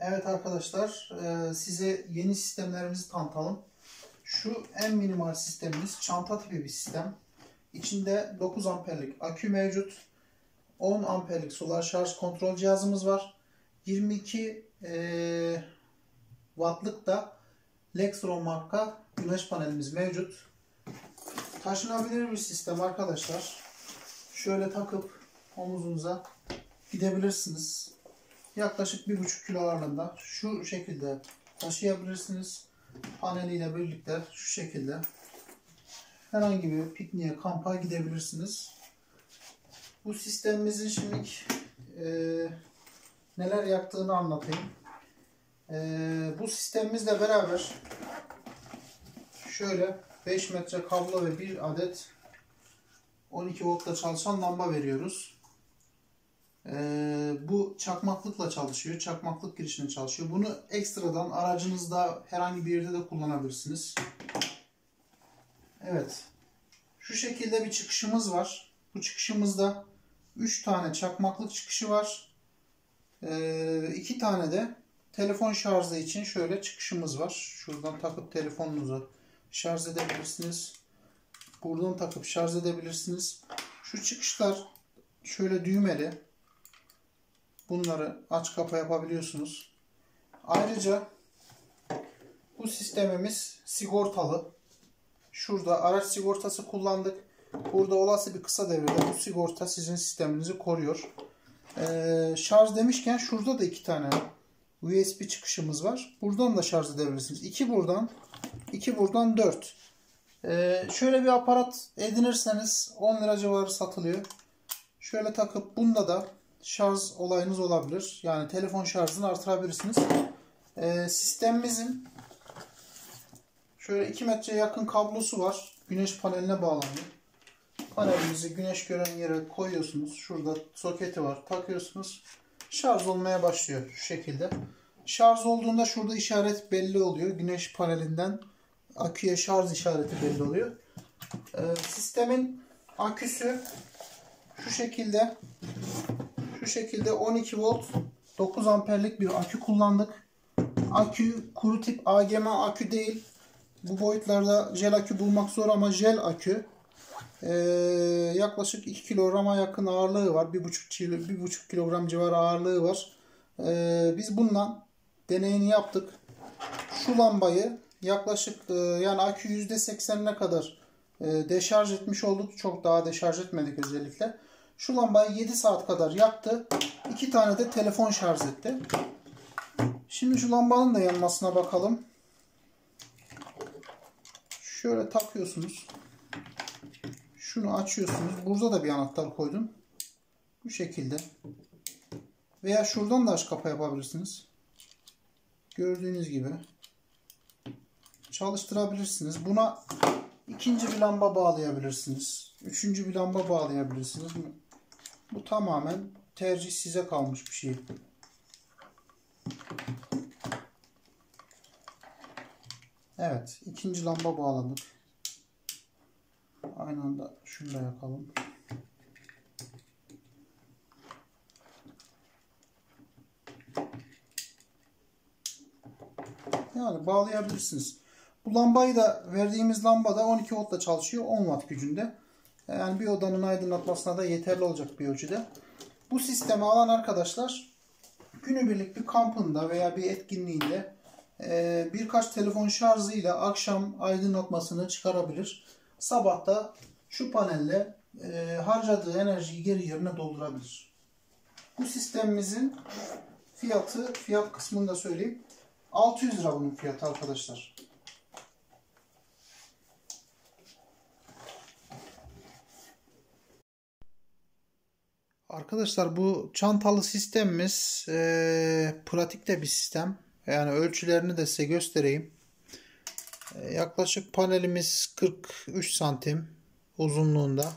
Evet arkadaşlar, size yeni sistemlerimizi tanıtalım. Şu en minimal sistemimiz çanta tipi bir sistem. İçinde 9 amperlik akü mevcut. 10 amperlik solar şarj kontrol cihazımız var. 22 wattlık da Lexron marka güneş panelimiz mevcut. Taşınabilir bir sistem arkadaşlar. Şöyle takıp omuzunuza gidebilirsiniz. Yaklaşık 1,5 kilo ağırlığında şu şekilde taşıyabilirsiniz. Paneliyle birlikte şu şekilde herhangi bir pikniğe, kampa gidebilirsiniz. Bu sistemimizin şimdi neler yaptığını anlatayım. Bu sistemimizle beraber şöyle 5 metre kablo ve 1 adet 12 voltla çalışan lamba veriyoruz. Bu çakmaklıkla çalışıyor. Çakmaklık girişine çalışıyor. Bunu ekstradan aracınızda herhangi bir yerde de kullanabilirsiniz. Evet. Şu şekilde bir çıkışımız var. Bu çıkışımızda 3 tane çakmaklık çıkışı var. 2 tane de telefon şarjı için şöyle çıkışımız var. Şuradan takıp telefonunuzu şarj edebilirsiniz. Buradan takıp şarj edebilirsiniz. Şu çıkışlar şöyle düğmeli. Bunları aç kapa yapabiliyorsunuz. Ayrıca bu sistemimiz sigortalı. Şurada araç sigortası kullandık. Burada olası bir kısa devrede bu sigorta sizin sisteminizi koruyor. Şarj demişken şurada da 2 tane USB çıkışımız var. Buradan da şarj edebilirsiniz. 2 buradan, 2 buradan 4. Şöyle bir aparat edinirseniz 10 lira civarı satılıyor. Şöyle takıp bunda da şarj olayınız olabilir. Yani telefon şarjını artırabilirsiniz. Sistemimizin şöyle 2 metreye yakın kablosu var. Güneş paneline bağlanıyor. Panelimizi güneş gören yere koyuyorsunuz. Şurada soketi var. Takıyorsunuz. Şarj olmaya başlıyor şu şekilde. Şarj olduğunda şurada işaret belli oluyor. Güneş panelinden aküye şarj işareti belli oluyor. Sistemin aküsü şu şekilde. Şu şekilde 12 volt 9 amperlik bir akü kullandık. Akü kuru tip AGM akü değil. Bu boyutlarda jel akü bulmak zor ama jel akü. Yaklaşık 2 kilograma yakın ağırlığı var. 1,5 kilogram civarı ağırlığı var. Biz bundan deneyini yaptık. Şu lambayı yaklaşık yani akü %80'ine kadar deşarj etmiş olduk. Çok daha deşarj etmedik özellikle. Şu lambayı 7 saat kadar yaktı. 2 tane de telefon şarj etti. Şimdi şu lambanın da yanmasına bakalım. Şöyle takıyorsunuz. Şunu açıyorsunuz. Burada da bir anahtar koydum. Bu şekilde. Veya şuradan da aç kapa yapabilirsiniz. Gördüğünüz gibi. Çalıştırabilirsiniz. Buna ikinci bir lamba bağlayabilirsiniz. Üçüncü bir lamba bağlayabilirsiniz. Bu tamamen tercih size kalmış bir şey. Evet. İkinci lamba bağladık. Aynı anda şunu da yakalım. Yani bağlayabilirsiniz. Bu lambayı da verdiğimiz lamba da 12 voltla çalışıyor. 10 watt gücünde. Yani bir odanın aydınlatmasına da yeterli olacak bir ölçüde. Bu sistemi alan arkadaşlar günübirlik bir kampında veya bir etkinliğinde birkaç telefon şarjıyla akşam aydınlatmasını çıkarabilir. Sabah da şu panelle harcadığı enerjiyi geri yerine doldurabilir. Bu sistemimizin fiyat kısmını da söyleyeyim. 600 lira bunun fiyatı arkadaşlar. Arkadaşlar bu çantalı sistemimiz pratikte bir sistem. Yani ölçülerini de size göstereyim. Yaklaşık panelimiz 43 santim uzunluğunda.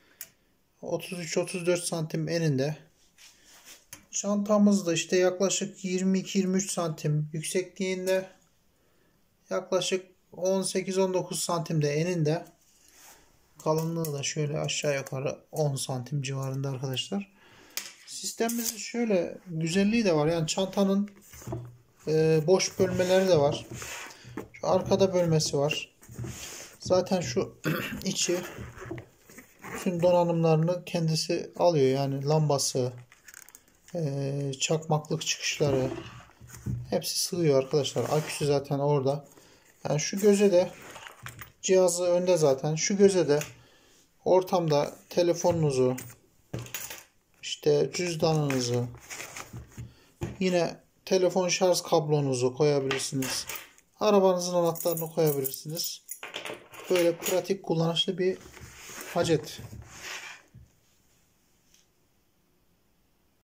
33-34 santim eninde. Çantamız da işte yaklaşık 22-23 santim yüksekliğinde. Yaklaşık 18-19 santim de eninde. Kalınlığı da şöyle aşağı yukarı 10 santim civarında arkadaşlar. Sistemimizin şöyle güzelliği de var. Yani çantanın boş bölmeleri de var. Şu arkada bölmesi var. Zaten şu içi bütün donanımlarını kendisi alıyor. Yani lambası, çakmaklık çıkışları hepsi sığıyor arkadaşlar. Aküsü zaten orada. Yani şu göze de cihazı önde zaten. Şu göze de ortamda telefonunuzu, işte cüzdanınızı, yine telefon şarj kablonuzu koyabilirsiniz. Arabanızın anahtarını koyabilirsiniz. Böyle pratik kullanışlı bir Hacet.